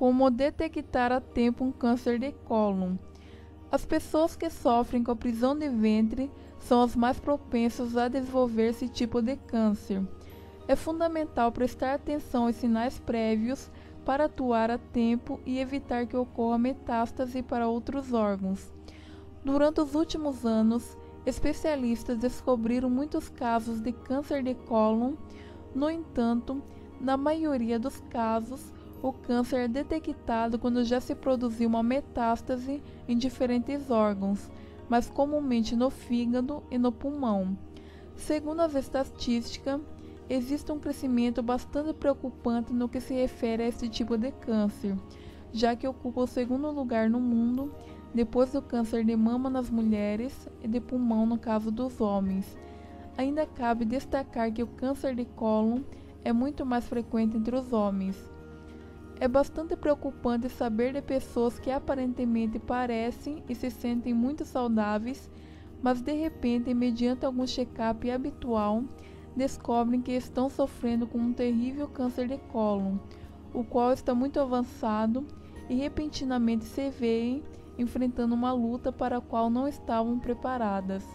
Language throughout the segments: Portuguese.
Como detectar a tempo um câncer de cólon? As pessoas que sofrem com a prisão de ventre são as mais propensas a desenvolver esse tipo de câncer. É fundamental prestar atenção aos sinais prévios para atuar a tempo e evitar que ocorra metástase para outros órgãos. Durante os últimos anos, especialistas descobriram muitos casos de câncer de cólon. No entanto, na maioria dos casos, o câncer é detectado quando já se produziu uma metástase em diferentes órgãos, mas comumente no fígado e no pulmão. Segundo as estatísticas, existe um crescimento bastante preocupante no que se refere a este tipo de câncer, já que ocupa o segundo lugar no mundo, depois do câncer de mama nas mulheres e de pulmão no caso dos homens. Ainda cabe destacar que o câncer de cólon é muito mais frequente entre os homens. É bastante preocupante saber de pessoas que aparentemente parecem e se sentem muito saudáveis, mas de repente, mediante algum check-up habitual, descobrem que estão sofrendo com um terrível câncer de cólon, o qual está muito avançado, e repentinamente se veem enfrentando uma luta para a qual não estavam preparadas.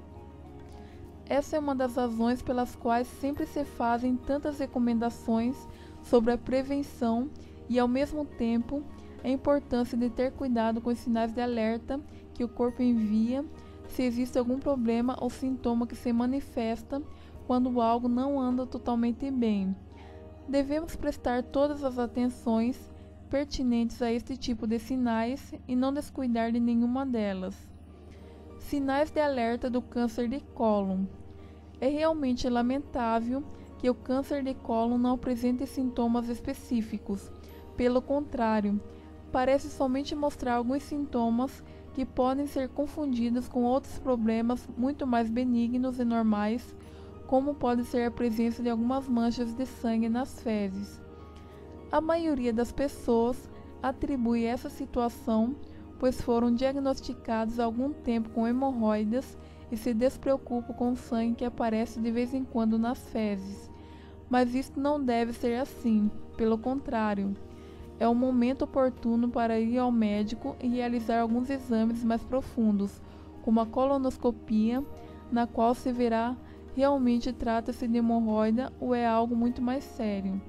Essa é uma das razões pelas quais sempre se fazem tantas recomendações sobre a prevenção e, ao mesmo tempo, a importância de ter cuidado com os sinais de alerta que o corpo envia se existe algum problema ou sintoma que se manifesta quando algo não anda totalmente bem. Devemos prestar todas as atenções pertinentes a este tipo de sinais e não descuidar de nenhuma delas. Sinais de alerta do câncer de cólon. É realmente lamentável que o câncer de cólon não apresente sintomas específicos. Pelo contrário, parece somente mostrar alguns sintomas que podem ser confundidos com outros problemas muito mais benignos e normais, como pode ser a presença de algumas manchas de sangue nas fezes. A maioria das pessoas atribui essa situação, pois foram diagnosticados há algum tempo com hemorroidas e se despreocupam com o sangue que aparece de vez em quando nas fezes. Mas isso não deve ser assim, pelo contrário. É um momento oportuno para ir ao médico e realizar alguns exames mais profundos, como a colonoscopia, na qual se verá realmente trata-se de hemorroida ou é algo muito mais sério.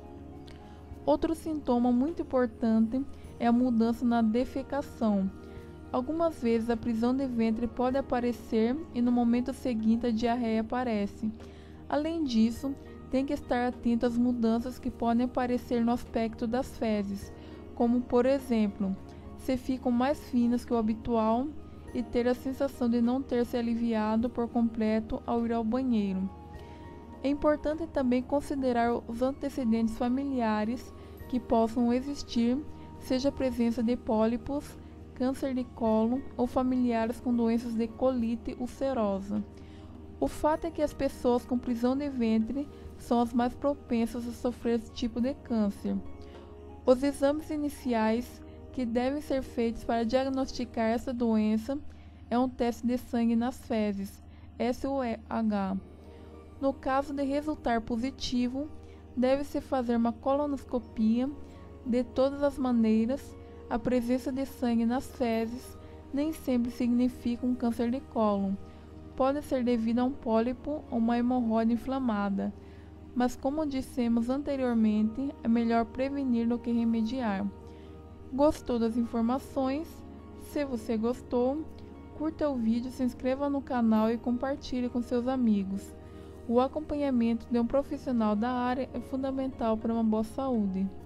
Outro sintoma muito importante é a mudança na defecação. Algumas vezes a prisão de ventre pode aparecer e no momento seguinte a diarreia aparece. Além disso, tem que estar atento às mudanças que podem aparecer no aspecto das fezes, como por exemplo, se ficam mais finas que o habitual e ter a sensação de não ter se aliviado por completo ao ir ao banheiro. É importante também considerar os antecedentes familiares que possam existir, seja a presença de pólipos, câncer de cólon ou familiares com doenças de colite ulcerosa. O fato é que as pessoas com prisão de ventre são as mais propensas a sofrer esse tipo de câncer. Os exames iniciais que devem ser feitos para diagnosticar essa doença é um teste de sangue nas fezes, SUH. No caso de resultar positivo, deve-se fazer uma colonoscopia. De todas as maneiras, a presença de sangue nas fezes nem sempre significa um câncer de cólon. Pode ser devido a um pólipo ou uma hemorroida inflamada, mas como dissemos anteriormente, é melhor prevenir do que remediar. Gostou das informações? Se você gostou, curta o vídeo, se inscreva no canal e compartilhe com seus amigos. O acompanhamento de um profissional da área é fundamental para uma boa saúde.